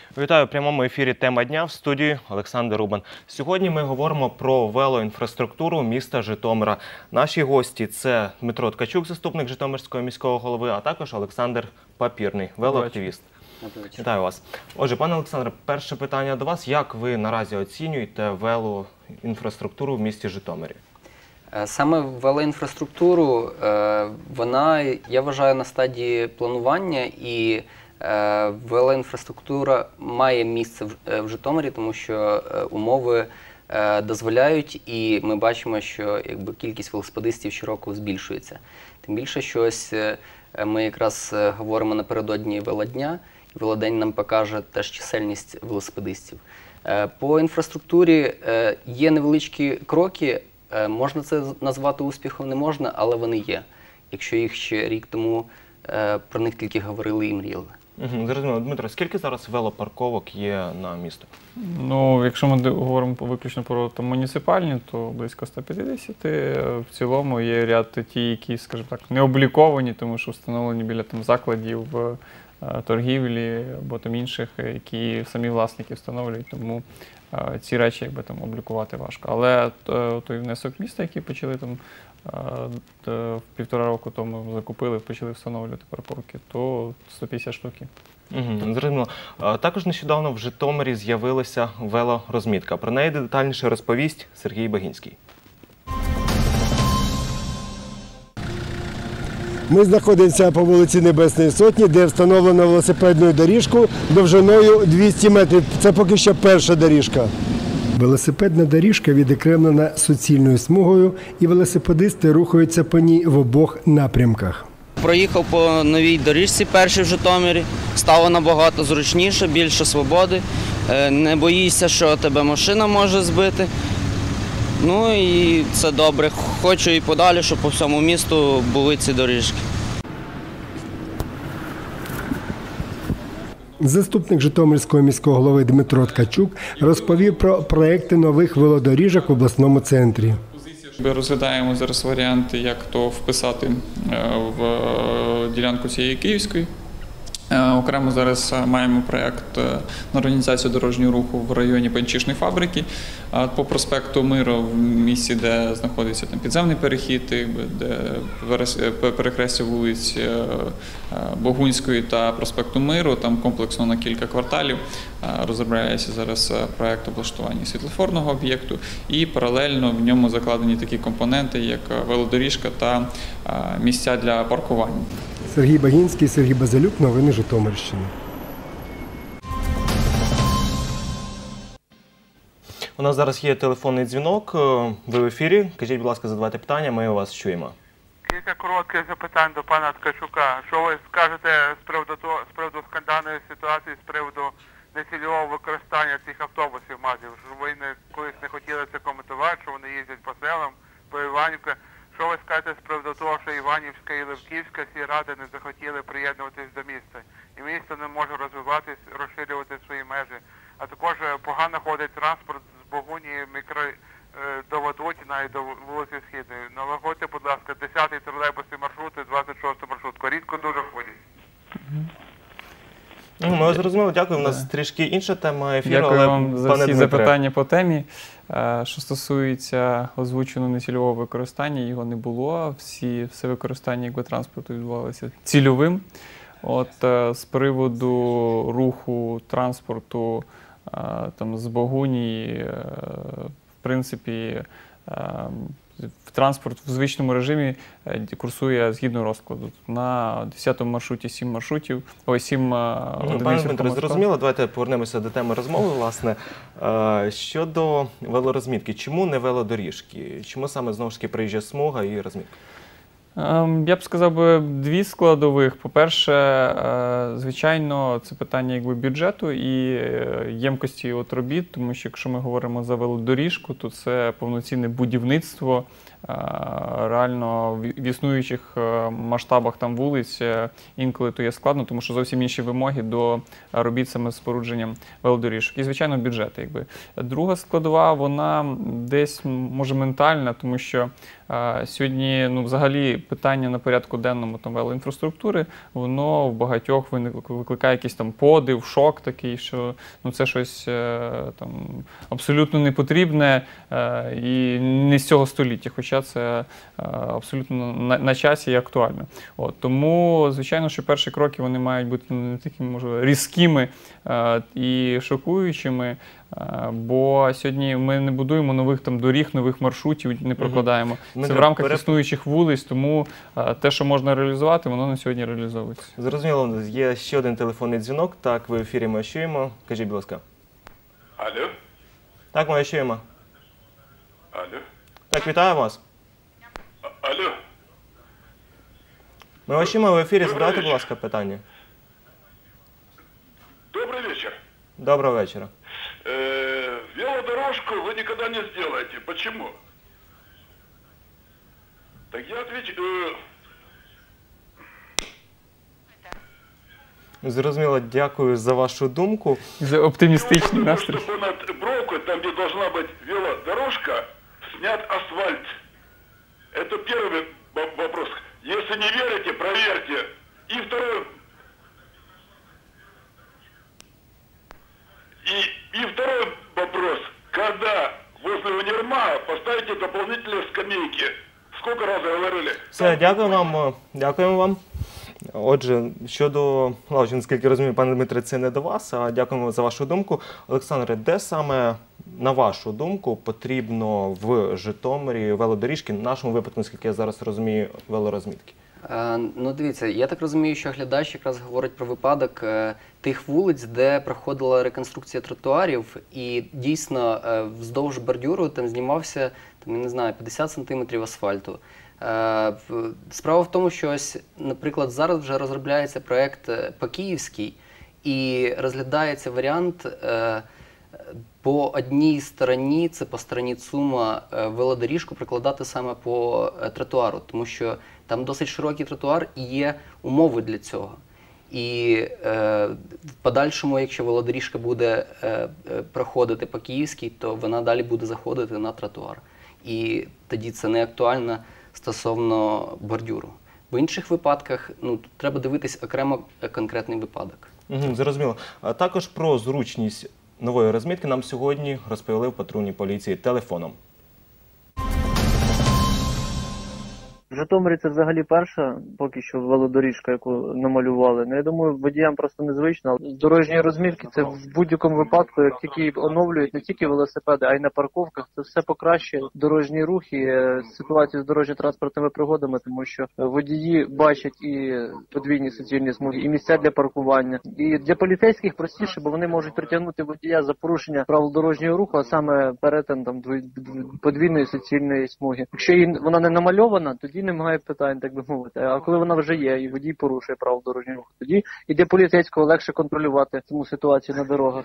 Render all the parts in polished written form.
Вітаю, в прямому ефірі «Тема дня», в студії Олександр Рубан. Сьогодні ми говоримо про велоінфраструктуру міста Житомира. Наші гості – це Дмитро Ткачук, заступник Житомирського міського голови, а також Олександр Папірний, велоактивіст. Вітаю вас. Отже, пане Олександре, перше питання до вас. Як ви наразі оцінюєте велоінфраструктуру в місті Житомирі? Саме велоінфраструктуру, вона, я вважаю, на стадії планування, і велоінфраструктура має місце в Житомирі, тому що умови дозволяють, і ми бачимо, що кількість велосипедистів щороку збільшується. Тим більше, що ось ми якраз говоримо напередодні велодня, і велодень нам покаже теж чисельність велосипедистів. По інфраструктурі є невеличкі кроки, можна це назвати успіхом, не можна, але вони є. Якщо їх ще рік тому про них тільки говорили і мріяли. Зрозуміло. Дмитро, скільки зараз велопарковок є на місто? Ну, якщо ми говоримо виключно про муніципальні, то близько 150. В цілому є ряд ті, які, скажімо так, не обліковані, тому що встановлені біля закладів торгівлі або інших, які самі власники встановлюють, тому ці речі облікувати важко. Але той внесок міста, який почали в 1,5 року тому закупили, почали встановлювати парковки, то 150 штук. Зрозуміло. Також нещодавно в Житомирі з'явилася велорозмітка. Про неї детальніше розповість Сергій Багінський. Ми знаходимося по вулиці Небесної Сотні, де встановлено велосипедну доріжку довжиною 200 метрів. Це поки що перша доріжка. Велосипедна доріжка відокремлена суцільною смугою, і велосипедисти рухаються по ній в обох напрямках. Проїхав по новій доріжці першій в Житомирі, стало набагато зручніше, більше свободи, не боїшся, що тебе машина може збити. Ну і це добре. Хочу і подалі, щоб по всьому місту були ці доріжки. Заступник Житомирського міського голови Дмитро Ткачук розповів про проекти нових велодоріжок в обласному центрі. Ми розглядаємо зараз варіанти, як то вписати в ділянку цієї Київської. Окремо зараз маємо проєкт на організацію дорожнього руху в районі панчішної фабрики по проспекту Миру, в місці, де знаходиться підземний перехід, де перехрестя вулиць Богунської та проспекту Миру, там комплексно на кілька кварталів. Розробляється зараз проєкт облаштування світлофорного об'єкту, і паралельно в ньому закладені такі компоненти, як велодоріжка та місця для паркування. Сергій Багінський, Сергій Базилюк, новини Житомирщини. У нас зараз є телефонний дзвінок. Ви в ефірі. Кажіть, будь ласка, задавайте питання, ми вас чуємо. Кілька коротких запитань до пана Ткачука. Що ви скажете з приводу скандальної ситуації, з приводу нецільового використання цих автобусів МАЗів? Ви колись не хотіли це коментувати, що вони їздять по селам, по Іванівка. Що ви скажете з приводу того, що Іванівська і Левківська сільради не захотіли приєднуватись до міста? І місто не може розвиватись, розширювати свої межі. А також погано ходить транспорт з Богунії до Ватутіна і до вулиці Східної. Налагодьте, будь ласка, 10-й тролейбусний маршрут і 26-й маршрутку. Рідко дуже ходять. Ми зрозуміли, дякую. У нас трішки інша тема ефіру. Дякую вам за всі запитання по темі. Що стосується озвученого нецільового використання, його не було. Все використання транспорту відбувалося цільовим. З приводу руху транспорту з Богунії, в принципі, транспорт в звичному режимі курсує згідно розкладу. На 10-му маршруті 7 маршрутів, Пане Дмитро, зрозуміло, давайте повернемося до теми розмови, власне. Щодо велорозмітки, чому не велодоріжки? Чому саме, знову ж таки, проїжджа смуга і розмітка? Я б сказав, дві складових. По-перше, звичайно, це питання бюджету і ємкості робіт, тому що якщо ми говоримо за велодоріжку, то це повноцінне будівництво реально в існуючих масштабах там вулиць інколи то є складно, тому що зовсім інші вимоги до робіт саме з спорудженням велодоріжок. І, звичайно, бюджет. Якби. Друга складова, вона десь, може, ментальна, тому що сьогодні, ну, взагалі, питання на порядку денному там велоінфраструктури, воно в багатьох викликає якийсь там подив, шок такий, що ну, це щось там абсолютно непотрібне і не з цього століття, хоча це абсолютно на часі і актуально. От, тому, звичайно, що перші кроки вони мають бути не такими, може, різкими і шокуючими, бо сьогодні ми не будуємо нових там доріг, нових маршрутів, не прокладаємо. Це в рамках існуючих вулиць, тому те, що можна реалізувати, воно на сьогодні реалізовується. Зрозуміло, є ще один телефонний дзвінок. Так, ви в ефірі, ми чуємо. Кажіть, будь ласка. Алло? Так, ми чуємо. Алло? Так, вітаю вас. Алло? Ми вас чуємо, ви в ефірі, задайте, будь ласка, питання. Добрый вечер. Доброго вечора. Велодорожку вы никогда не сделаете. Почему? Так я отвечу... Зрозуміло, дякую за вашу думку. За оптимістичний настрій. Чтобы над Бровкой, там где должна быть велодорожка, снят асфальт. Это первый вопрос. Если не верите, проверьте. И второй... И второй вопрос. Когда возле универмага поставите дополнительные скамейки? Сколько раз говорили? Все, дякуємо вам. Отже, щодо лавочки, наскільки розумію, пане Дмитре, це не до вас, а дякуємо за вашу думку. Олександре, де саме, на вашу думку, потрібно в Житомирі велодоріжки, в нашому випадку, наскільки я зараз розумію, велорозмітки? Ну, дивіться, я так розумію, що глядач якраз говорить про випадок тих вулиць, де проходила реконструкція тротуарів, і дійсно вздовж бордюру там знімався, там, я не знаю, 50 см асфальту. Справа в тому, що ось, наприклад, зараз вже розробляється проєкт по-київський, і розглядається варіант по одній стороні, це по стороні ЦУМа, велодоріжку прикладати саме по тротуару, тому що там досить широкий тротуар і є умови для цього. І в подальшому, якщо велодоріжка буде проходити по Київській, то вона далі буде заходити на тротуар. І тоді це не актуально стосовно бордюру. В інших випадках ну, треба дивитись окремо конкретний випадок. Зрозуміло. А також про зручність нової розмітки нам сьогодні розповіли в патрульній поліції телефоном. В Житомирі це взагалі перша, поки що, велодоріжка, яку намалювали. Ну, я думаю, водіям просто незвично. Дорожні розмітки – це в будь-якому випадку, як тільки оновлюють не тільки велосипеди, а й на парковках, це все покращує дорожній рух і ситуацію з дорожньо-транспортними пригодами, тому що водії бачать і подвійні суцільні смуги, і місця для паркування. І для поліцейських простіше, бо вони можуть притягнути водія за порушення правил дорожнього руху, а саме перетин там подвійної суцільної смуги. Якщо вона не намальована, тоді немає питань, так би мовити. А коли вона вже є, і водій порушує правила дорожнього руху, тоді і для поліцейського легше контролювати цю ситуацію на дорогах.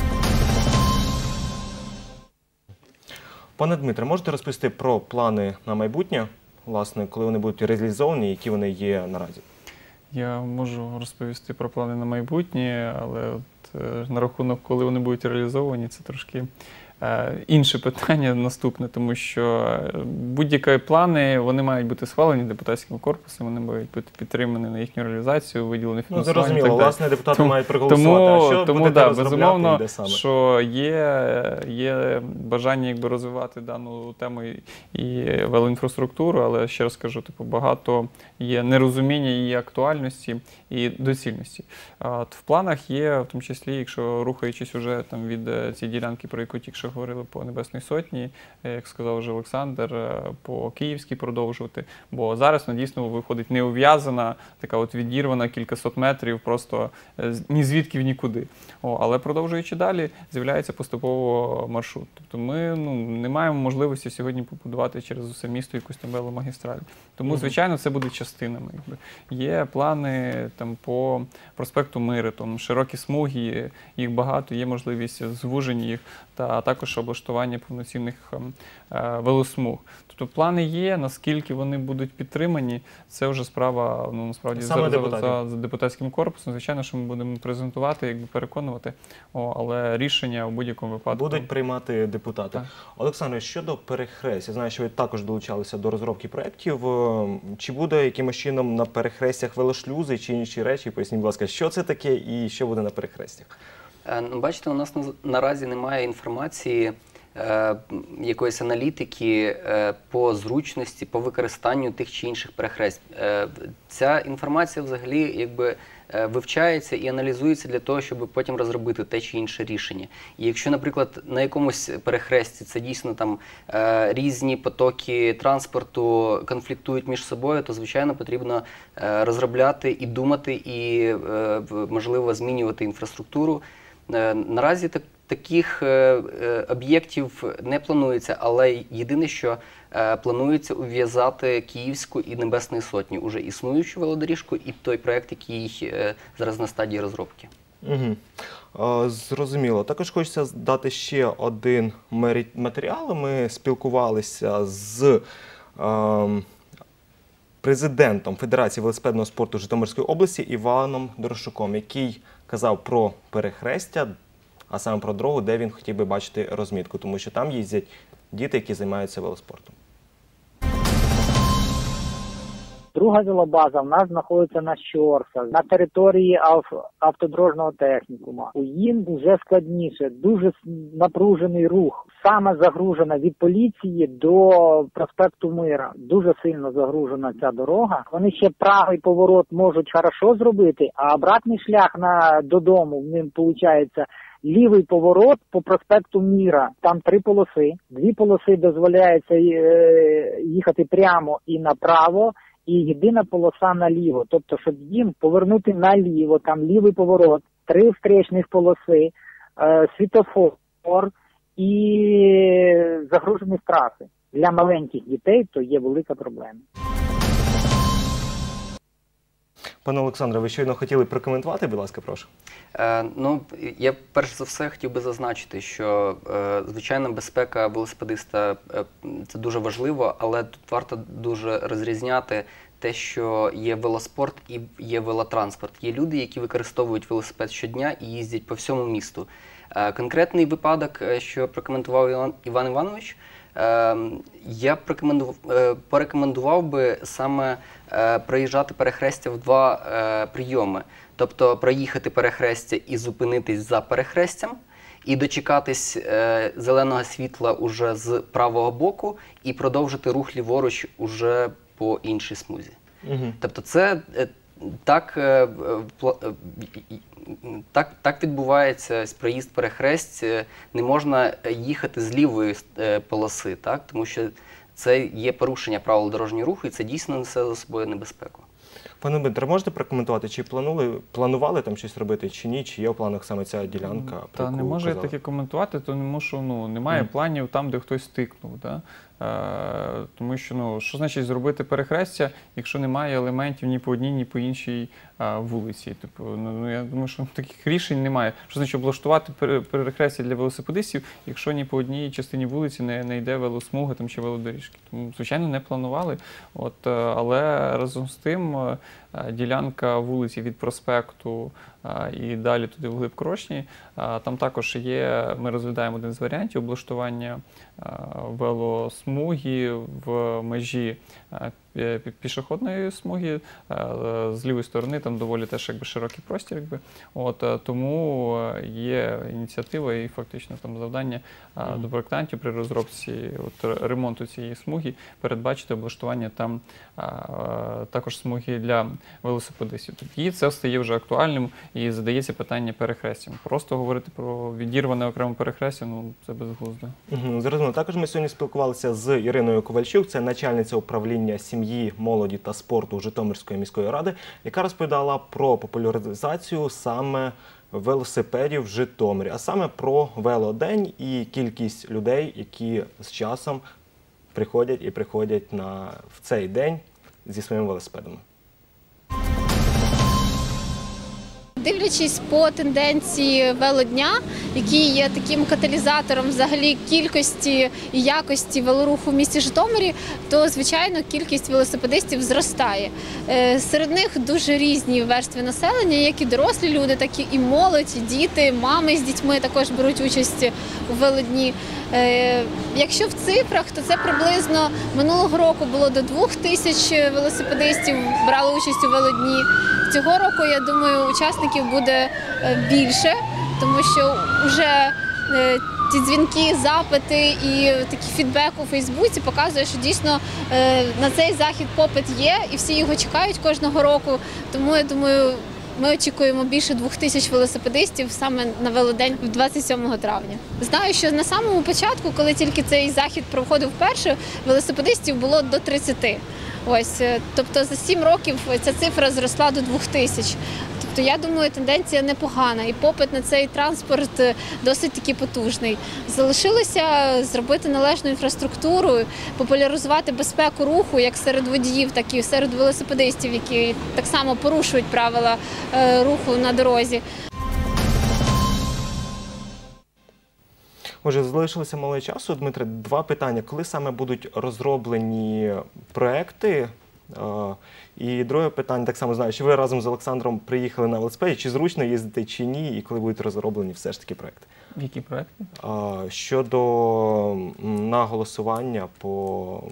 Пане Дмитре, можете розповісти про плани на майбутнє, власне, коли вони будуть реалізовані, які вони є наразі? Я можу розповісти про плани на майбутнє, але от, на рахунок, коли вони будуть реалізовані, це трошки інше питання наступне, тому що будь-які плани, вони мають бути схвалені депутатським корпусом, вони мають бути підтримані на їхню реалізацію, виділені фінансування. Ну, зрозуміло, власне, депутати мають проголосувати. А що будете розробляти, безумовно, де саме? що є бажання якби розвивати дану тему і велоінфраструктуру, але ще раз кажу, багато є нерозуміння її актуальності і доцільності. В планах є, в тому числі, якщо рухаючись уже там від цієї ділянки, про яку тільки що говорили по Небесній Сотні, як сказав вже Олександр, по Київській продовжувати, бо зараз вона дійсно виходить не ув'язана, така от відірвана кількасот метрів, просто ні звідки в нікуди. Але продовжуючи далі, з'являється поступово маршрут. Тобто ми не маємо можливості сьогодні побудувати через усе місто якусь там веломагістраль. Тому, звичайно, це буде частинами. Є плани там по проспекту Миру, там широкі смуги, їх багато, є можливість звуження їх, а також також облаштування повноцінних велосмуг. Тобто плани є, наскільки вони будуть підтримані, це вже справа, ну, насправді, за депутатським корпусом. Звичайно, що ми будемо презентувати, якби переконувати, але рішення у будь-якому випадку будуть приймати депутати. Так. Олександре, щодо перехресть, я знаю, що ви також долучалися до розробки проєктів. Чи буде якимось чином на перехрестях велошлюзи чи інші речі? Поясніть, будь ласка, що це таке і що буде на перехрестях? Бачите, у нас наразі немає інформації, якоїсь аналітики по зручності, по використанню тих чи інших перехресть. Ця інформація взагалі якби вивчається і аналізується для того, щоб потім розробити те чи інше рішення. І якщо, наприклад, на якомусь перехресті це дійсно там різні потоки транспорту конфліктують між собою, то, звичайно, потрібно розробляти і думати, і, можливо, змінювати інфраструктуру. Наразі таких об'єктів не планується, але єдине, що планується ув'язати Київську і Небесної Сотні, уже існуючу велодоріжку, і той проєкт, який зараз на стадії розробки. Зрозуміло. Також хочеться дати ще один матеріал. Ми спілкувалися з президентом Федерації велосипедного спорту Житомирської області Іваном Дорошуком, який казав про перехрестя, а саме про дорогу, де він хотів би бачити розмітку, тому що там їздять діти, які займаються велоспортом. Друга велобаза в нас знаходиться на Щорсах, на території автодорожнього технікуму. У їм вже складніше, дуже напружений рух. Саме загружена від поліції до проспекту Мира. Дуже сильно загружена ця дорога. Вони ще правий поворот можуть хорошо зробити, а обратний шлях додому в ним виходить лівий поворот по проспекту Мира. Там 3 полоси. 2 полоси дозволяється їхати прямо і направо, і єдина полоса наліво. Тобто, щоб їм повернути наліво, там лівий поворот, 3 встречних полоси, світофор і загружені траси. Для маленьких дітей то є велика проблема. Пане Олександре, ви щойно хотіли прокоментувати, будь ласка, прошу. Ну, я перш за все хотів би зазначити, що, звичайно, безпека велосипедиста – це дуже важливо, але тут варто дуже розрізняти те, що є велоспорт і є велотранспорт. Є люди, які використовують велосипед щодня і їздять по всьому місту. Конкретний випадок, що прокоментував Іван Іванович, я порекомендував би саме проїжджати перехрестя в 2 прийоми. Тобто проїхати перехрестя і зупинитись за перехрестям, і дочекатись зеленого світла уже з правого боку і продовжити рух ліворуч уже по іншій смузі. Тобто це так відбувається проїзд перехресть. Не можна їхати з лівої полоси, так? Тому що це є порушення правил дорожнього руху і це дійсно несе за собою небезпеку. Пане Дмитре, можете прокоментувати, чи планували там щось робити, чи ні, чи є в планах саме ця ділянка? Та не можу я таке коментувати, тому що немає планів там, де хтось тикнув. Да? Тому що, що значить зробити перехрестя, якщо немає елементів ні по одній, ні по іншій вулиці. Тобто, я думаю, що таких рішень немає. Що значить облаштувати перехрестя для велосипедистів, якщо ні по одній частині вулиці не йде велосмуга там, чи велодоріжки. Тому, звичайно, не планували. Але разом з тим ділянка вулиці від проспекту і далі туди вглиб Крошні, там також є, ми розглядаємо один з варіантів облаштування велосмуги в межі пішохідної смуги, з лівої сторони там доволі теж якби широкий простір. Тому є ініціатива і фактично там завдання до проєктантів при розробці ремонту цієї смуги передбачити облаштування там також смуги для велосипедистів. Тоді це стає вже актуальним і задається питання перехрестям. Просто говорити про відірване окремо перехрестя, це безглуздо. Зрозуміло. Також ми сьогодні спілкувалися з Іриною Ковальчук, це начальниця управління сім'ї, молоді та спорту Житомирської міської ради, яка розповідала про популяризацію саме велосипедів в Житомирі, а саме про велодень і кількість людей, які з часом приходять в цей день зі своїми велосипедами. Дивлячись по тенденції велодня, який є таким каталізатором взагалі кількості і якості велоруху в місті Житомирі, то, звичайно, кількість велосипедистів зростає. Серед них дуже різні верстви населення, як і дорослі люди, так і молодь, і діти, мами з дітьми також беруть участь у велодні. Якщо в цифрах, то це приблизно минулого року було до 2000 велосипедистів брали участь у велодні. Цього року, я думаю, учасників буде більше, тому що вже ті дзвінки, запити і такий фідбек у Фейсбуці показує, що дійсно на цей захід попит є і всі його чекають кожного року. Тому, я думаю, ми очікуємо більше 2000 велосипедистів саме на велодень 27 травня. Знаю, що на самому початку, коли тільки цей захід проходив вперше, велосипедистів було до 30. Ось, тобто за 7 років ця цифра зросла до 2000. Тобто, я думаю, тенденція непогана і попит на цей транспорт досить таки потужний. Залишилося зробити належну інфраструктуру, популяризувати безпеку руху як серед водіїв, так і серед велосипедистів, які так само порушують правила руху на дорозі. Отже, залишилося мало часу. Дмитре, 2 питання. Коли саме будуть розроблені проекти? І друге питання, так само знаю, чи ви разом з Олександром приїхали на велосипеді, чи зручно їздити, чи ні, і коли будуть розроблені все ж таки проекти? Які проекти? Щодо на голосування по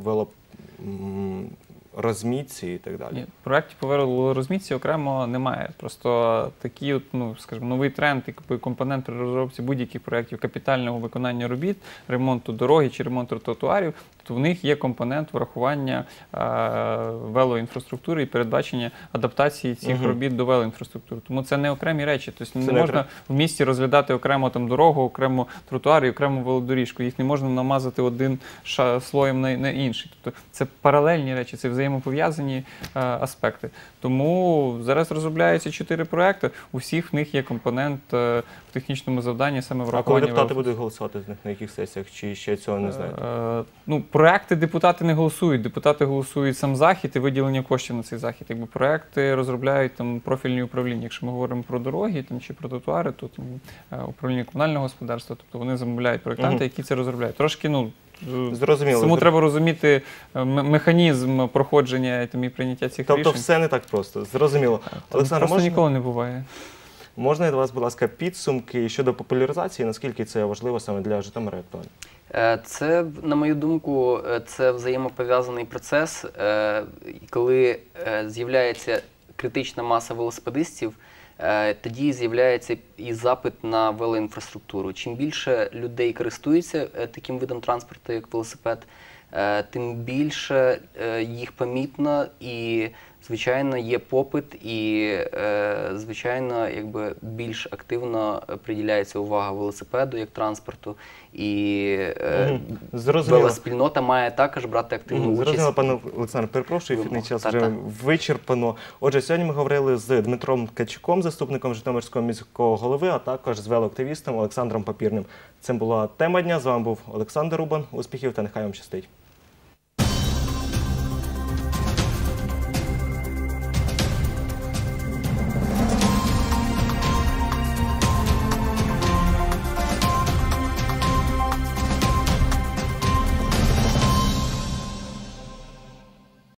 розмітці і так далі. Ні, проєктів по велорозмітці окремо немає. Просто такий, скажімо, новий тренд і компонент при розробці будь-яких проєктів капітального виконання робіт, ремонту дороги чи ремонту тротуарів, то в них є компонент врахування велоінфраструктури і передбачення адаптації цих робіт до велоінфраструктури. Тому це не окремі речі. Тобто не можна в місті розглядати окремо там дорогу, окремо тротуар і окремо велодоріжку. Їх не можна намазати один слоєм на інший. Тобто це паралельні речі, це взаємопов'язані аспекти. Тому зараз розробляються 4 проекти, у всіх в них є компонент в технічному завданні саме врахування. А коли депутати будуть голосувати з них, на яких сесіях, чи ще цього не знаєте? Проекти депутати не голосують. Депутати голосують сам захід і виділення коштів на цей захід. Якби проекти розробляють там профільні управління. Якщо ми говоримо про дороги там, чи про тротуари, то там, управління комунального господарства, тобто вони замовляють проєктанти, які це розробляють. Трошки, зрозуміло. Тому треба розуміти механізм проходження і прийняття цих рішень. Тобто все не так просто. Зрозуміло. Олександр, просто ніколи не буває. Можна від вас, будь ласка, підсумки щодо популяризації, наскільки це важливо саме для Житомира актуально? Це, на мою думку, це взаємопов'язаний процес. Коли з'являється критична маса велосипедистів, тоді з'являється і запит на велоінфраструктуру. Чим більше людей користуються таким видом транспорту, як велосипед, тим більше їх помітно і, звичайно, є попит і, звичайно, більш активно приділяється увага велосипеду як транспорту. І велоспільнота має також брати активну участь. Зрозуміло, пане Олександр, перепрошую, ефірний час вже вичерпано. Отже, сьогодні ми говорили з Дмитром Ткачуком, заступником Житомирського міського голови, а також з велоактивістом Олександром Папірним. Це була тема дня. З вами був Олександр Рубан. Успіхів та нехай вам щастить.